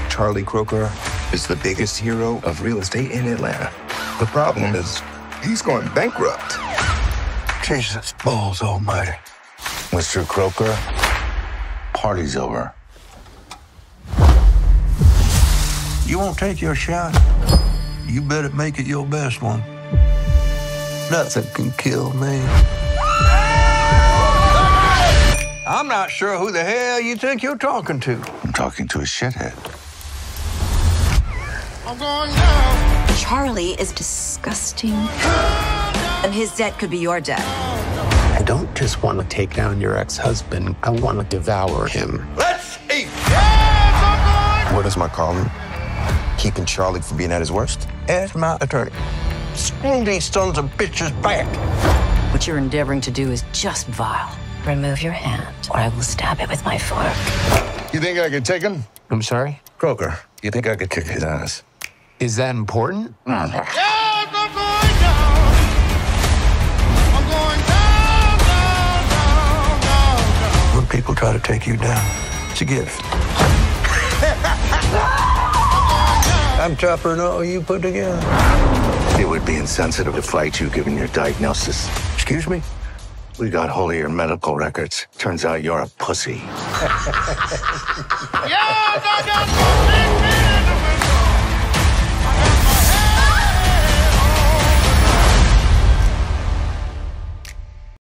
Charlie Croker is the biggest hero of real estate in Atlanta. The problem is, he's going bankrupt. Jesus balls almighty. Mr. Croker, party's over. You won't take your shot? You better make it your best one. Nothing can kill me. I'm not sure who the hell you think you're talking to. I'm talking to a shithead. I'm going down. Charlie is disgusting. And his debt could be your debt. I don't just want to take down your ex-husband. I want to devour him. Let's eat. What is my calling? Keeping Charlie from being at his worst? Ask my attorney. Swing these sons of bitches back. What you're endeavoring to do is just vile. Remove your hand, or I will stab it with my fork. You think I could take him? I'm sorry? Croker, you think I could kick his ass? Is that important? I'm going down. I'm going down. When people try to take you down, it's a gift. I'm tougher than all you put together. It would be insensitive to fight you given your diagnosis. Excuse me? We got hold of your medical records. Turns out you're a pussy.